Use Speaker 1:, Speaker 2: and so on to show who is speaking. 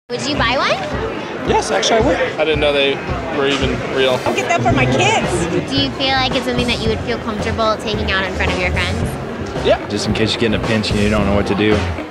Speaker 1: Would you buy one?
Speaker 2: Yes, actually I would. I didn't know they were even real.
Speaker 3: I'll get that for my kids.
Speaker 1: Do you feel like it's something that you would feel comfortable taking out in front of your friends?
Speaker 2: Yeah.
Speaker 4: Just in case you get in a pinch and you don't know what to do.